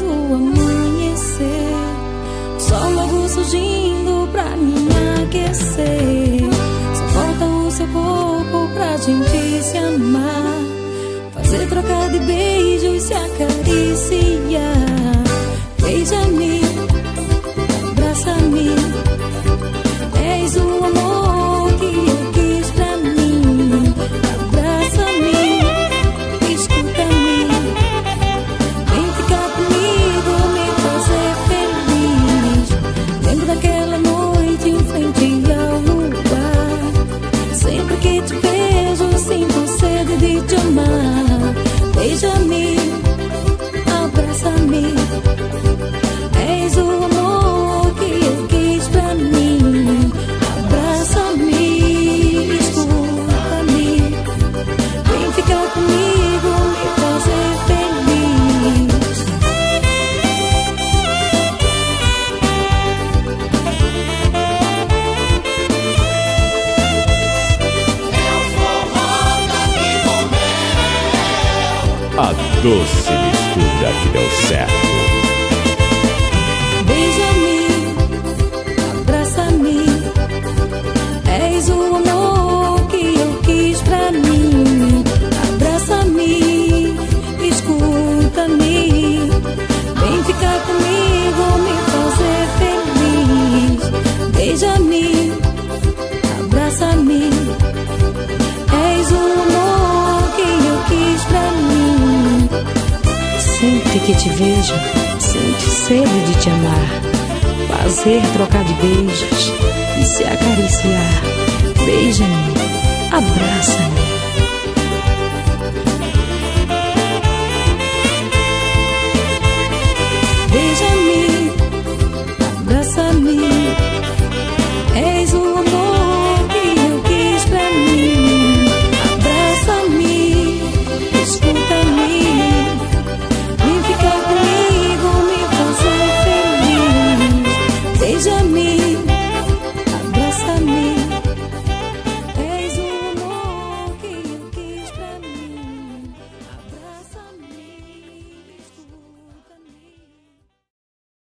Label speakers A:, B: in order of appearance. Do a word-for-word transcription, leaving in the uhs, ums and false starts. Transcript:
A: o amanhecer, o sol logo surgindo pra me aquecer. Só falta o seu corpo pra gente se amar, fazer troca de beijos, se acariciar. Beija-me, abraça-me, és o amor que eu quis pra mim. Abraça-me, escuta-me, vem ficar comigo, me fazer feliz. Lembro daquela noite em frente ao luar, sempre que te vejo sinto sede de te amar. Beija-me, abraça-me, és o amor que eu quis pra mim. Abraça-me, escuta-me, vem ficar comigo, me fazer feliz.
B: A doce mistura que deu certo.
A: Beija-me, abraça-me, és o amor que eu quis pra mim. Abraça-me, escuta-me, vem ficar comigo, me fazer feliz. Beija-me, abraça-me, és o amor que eu quis pra mim. Sempre que te vejo, sinto sede de te amar, fazer trocar de beijos e se acariciar. Beija-me, abraça-me,